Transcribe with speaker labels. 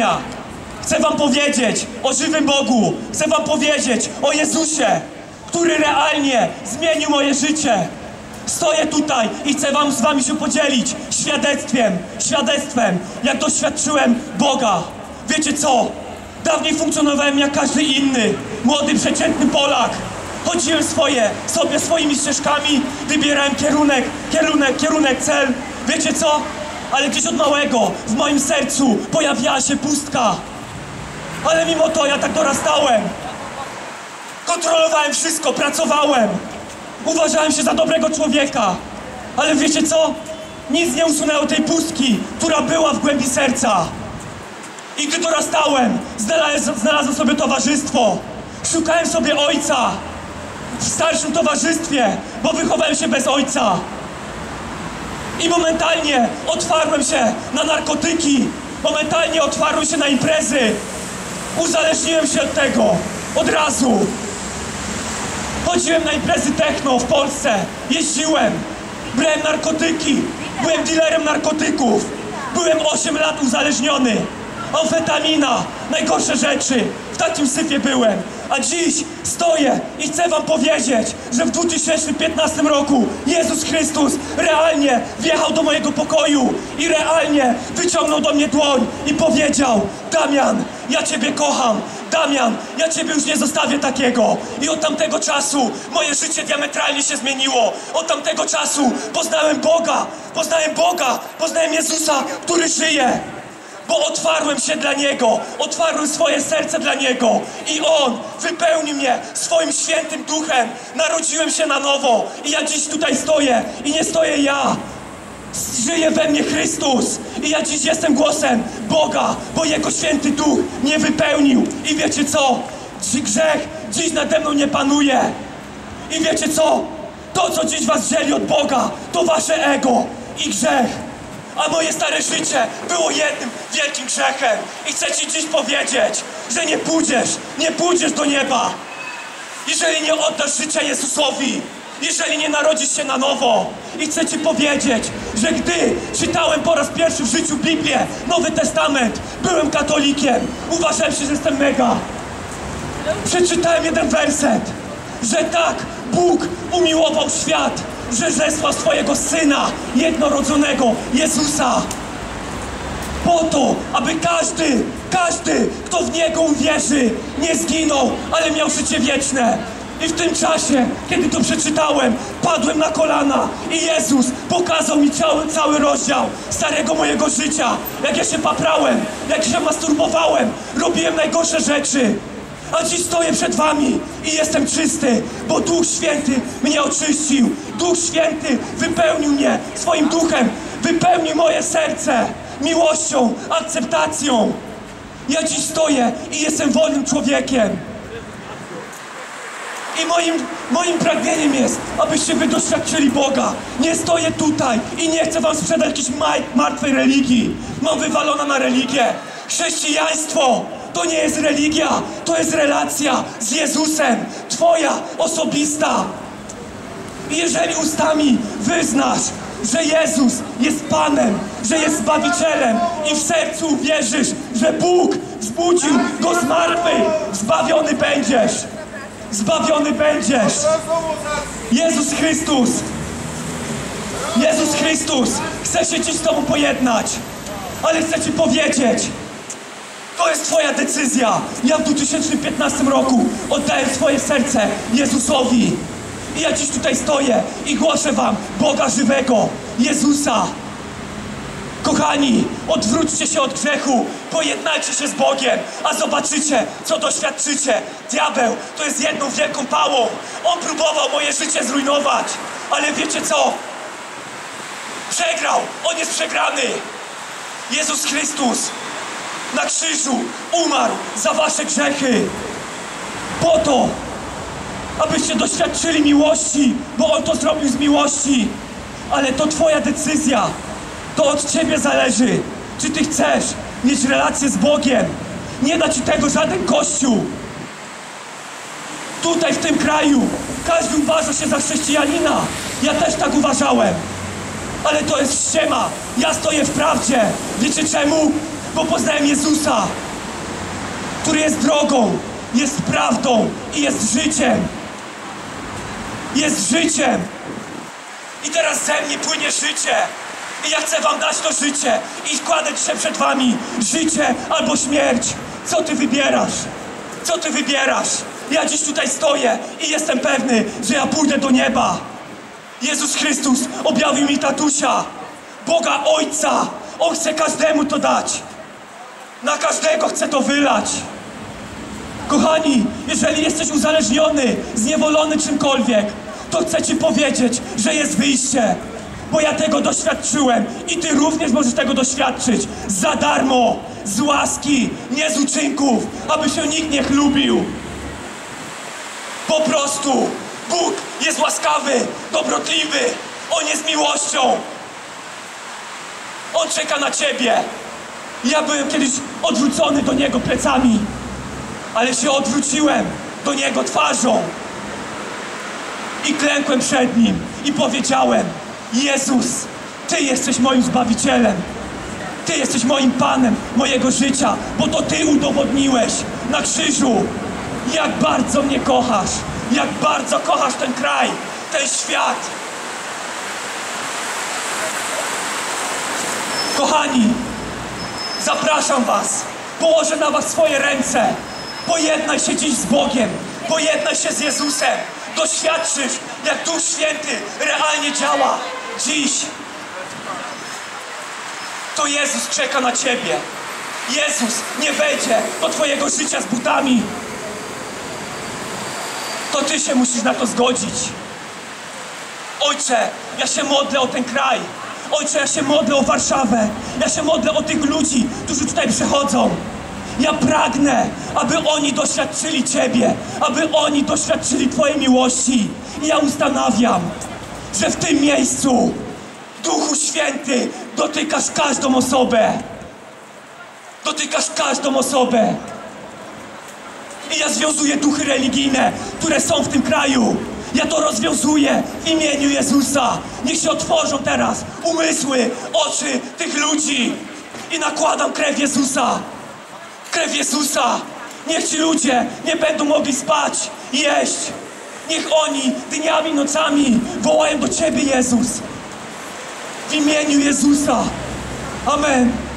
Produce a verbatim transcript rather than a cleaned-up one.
Speaker 1: Chcę wam powiedzieć o żywym Bogu. Chcę wam powiedzieć o Jezusie, który realnie zmienił moje życie. Stoję tutaj i chcę wam z wami się podzielić świadectwem, świadectwem, jak doświadczyłem Boga. Wiecie co? Dawniej funkcjonowałem jak każdy inny, młody, przeciętny Polak. Chodziłem swoje, sobie swoimi ścieżkami, wybierałem kierunek, kierunek, kierunek, cel. Wiecie co? Ale gdzieś od małego w moim sercu pojawiała się pustka. Ale mimo to ja tak dorastałem. Kontrolowałem wszystko, pracowałem. Uważałem się za dobrego człowieka. Ale wiecie co? Nic nie usunęło tej pustki, która była w głębi serca. I gdy dorastałem, znalazłem, znalazłem sobie towarzystwo. Szukałem sobie ojca w starszym towarzystwie, bo wychowałem się bez ojca. I momentalnie otwarłem się na narkotyki. Momentalnie otwarłem się na imprezy. Uzależniłem się od tego. Od razu. Chodziłem na imprezy techno w Polsce. Jeździłem. Brałem narkotyki. Byłem dealerem narkotyków. Byłem osiem lat uzależniony. Amfetamina. Najgorsze rzeczy. W takim syfie byłem. A dziś stoję i chcę wam powiedzieć, że w dwa tysiące piętnastym roku Jezus Chrystus realnie wjechał do mojego pokoju i realnie wyciągnął do mnie dłoń i powiedział: Damian, ja ciebie kocham. Damian, ja ciebie już nie zostawię takiego. I od tamtego czasu moje życie diametralnie się zmieniło. Od tamtego czasu poznałem Boga. Poznałem Boga. Poznałem Jezusa, który żyje. Bo otwarłem się dla Niego, otwarłem swoje serce dla Niego i On wypełnił mnie swoim świętym duchem. Narodziłem się na nowo i ja dziś tutaj stoję i nie stoję ja. Żyje we mnie Chrystus i ja dziś jestem głosem Boga, bo Jego święty duch mnie wypełnił. I wiecie co? Grzech dziś nade mną nie panuje. I wiecie co? To, co dziś was dzieli od Boga, to wasze ego i grzech. A moje stare życie było jednym wielkim grzechem. I chcę ci dziś powiedzieć, że nie pójdziesz, nie pójdziesz do nieba, jeżeli nie oddasz życia Jezusowi, jeżeli nie narodzisz się na nowo. I chcę ci powiedzieć, że gdy czytałem po raz pierwszy w życiu Biblię, Nowy Testament, byłem katolikiem, uważałem się, że jestem mega. Przeczytałem jeden werset, że tak Bóg umiłował świat, że zesłał swojego Syna jednorodzonego, Jezusa, po to, aby każdy, każdy, kto w Niego uwierzy, nie zginął, ale miał życie wieczne. I w tym czasie, kiedy to przeczytałem, padłem na kolana i Jezus pokazał mi cały, cały rozdział starego mojego życia, jak ja się paprałem, jak się masturbowałem, robiłem najgorsze rzeczy. A dziś stoję przed wami i jestem czysty, bo Duch Święty mnie oczyścił. Duch Święty wypełnił mnie swoim duchem, wypełnił moje serce miłością, akceptacją. Ja dziś stoję i jestem wolnym człowiekiem. I moim, moim pragnieniem jest, abyście wy doświadczyli Boga. Nie stoję tutaj i nie chcę wam sprzedać jakiejś martwej religii. Mam wywalona na religię. Chrześcijaństwo to nie jest religia, to jest relacja z Jezusem, twoja osobista. I jeżeli ustami wyznasz, że Jezus jest Panem, że jest Zbawicielem i w sercu uwierzysz, że Bóg wzbudził Go z martwych, zbawiony będziesz. Zbawiony będziesz. Jezus Chrystus, Jezus Chrystus chce się dziś z tobą pojednać, ale chcę ci powiedzieć, to jest twoja decyzja. Ja w dwa tysiące piętnastym roku oddaję swoje serce Jezusowi. I ja dziś tutaj stoję i głoszę wam Boga żywego, Jezusa. Kochani, odwróćcie się od grzechu, pojednajcie się z Bogiem, a zobaczycie, co doświadczycie. Diabeł to jest jedną wielką pałą. On próbował moje życie zrujnować, ale wiecie co? Przegrał, on jest przegrany. Jezus Chrystus na krzyżu umarł za wasze grzechy. Po to, abyście doświadczyli miłości, bo On to zrobił z miłości. Ale to twoja decyzja. To od ciebie zależy, czy ty chcesz mieć relację z Bogiem. Nie da ci tego żaden kościół. Tutaj w tym kraju każdy uważa się za chrześcijanina. Ja też tak uważałem. Ale to jest ściema. Ja stoję w prawdzie. Wiecie czemu? bo poznałem Jezusa, który jest drogą, jest prawdą i jest życiem. Jest życiem. I teraz ze mnie płynie życie. I ja chcę wam dać to życie. I składać się przed wami. Życie albo śmierć. Co ty wybierasz? Co ty wybierasz? Ja dziś tutaj stoję i jestem pewny, że ja pójdę do nieba. Jezus Chrystus objawił mi tatusia, Boga Ojca. On chce każdemu to dać. Na każdego chce to wylać. Kochani, jeżeli jesteś uzależniony, zniewolony czymkolwiek, to chcę ci powiedzieć, że jest wyjście. Bo ja tego doświadczyłem i ty również możesz tego doświadczyć. Za darmo, z łaski, nie z uczynków, aby się nikt nie chlubił. Po prostu Bóg jest łaskawy, dobrotliwy. On jest miłością. On czeka na ciebie. Ja byłem kiedyś odwrócony do Niego plecami, ale się odwróciłem do Niego twarzą i klękłem przed Nim i powiedziałem: Jezus, Ty jesteś moim Zbawicielem. Ty jesteś moim Panem mojego życia, bo to Ty udowodniłeś na krzyżu, jak bardzo mnie kochasz, jak bardzo kochasz ten kraj, ten świat. Kochani, zapraszam was, położę na was swoje ręce. Pojednaj się dziś z Bogiem, pojednaj się z Jezusem. Doświadczysz, jak Duch Święty realnie działa dziś. To Jezus czeka na ciebie. Jezus nie wejdzie do twojego życia z butami. To ty się musisz na to zgodzić. Ojcze, ja się modlę o ten kraj. Ojcze, ja się modlę o Warszawę. Ja się modlę o tych ludzi, którzy tutaj przychodzą. Ja pragnę, aby oni doświadczyli Ciebie, aby oni doświadczyli Twojej miłości. I ja ustanawiam, że w tym miejscu, Duchu Święty, dotykasz każdą osobę. Dotykasz każdą osobę. I ja związuję duchy religijne, które są w tym kraju. Ja to rozwiązuję w imieniu Jezusa. Niech się otworzą teraz umysły, oczy tych ludzi. I nakładam krew Jezusa. Krew Jezusa. Niech ci ludzie nie będą mogli spać, jeść. Niech oni dniami, nocami wołają do Ciebie, Jezus. W imieniu Jezusa. Amen.